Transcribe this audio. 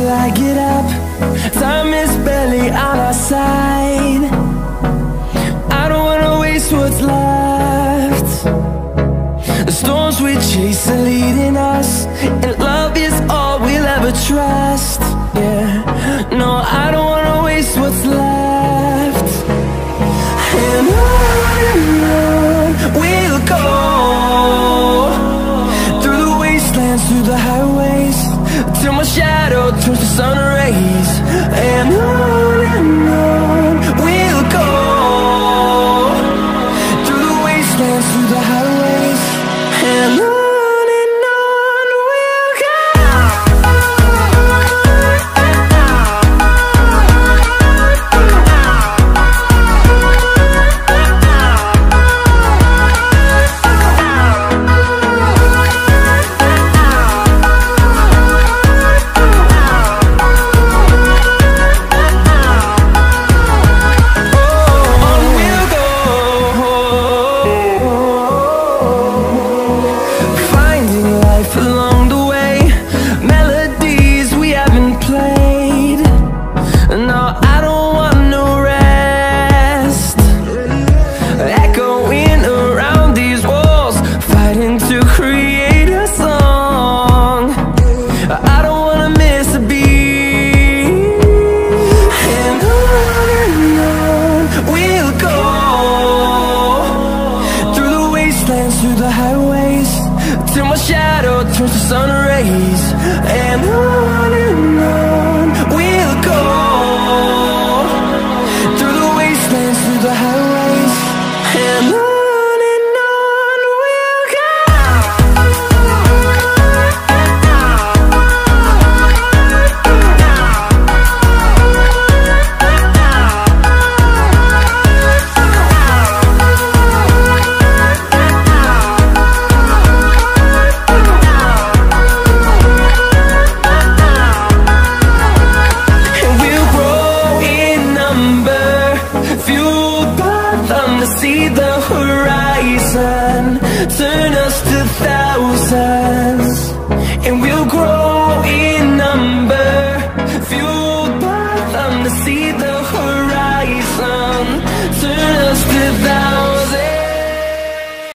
I get up. Time is barely on our side. I don't wanna waste what's left. The storms we chase are leading us, and love is all we'll ever trust. Yeah, no, I don't wanna waste what's left. And on we'll go, through the wastelands, through the highways, till my shadow turns to sun rays. And on we'll go, through the wastelands, through the highways, and on we'll go. Through the highways, till my shadow turns to sun rays. And on we'll go, through the wastelands, through the highways, and on we'll go. See the horizon turn us to thousands, and we'll grow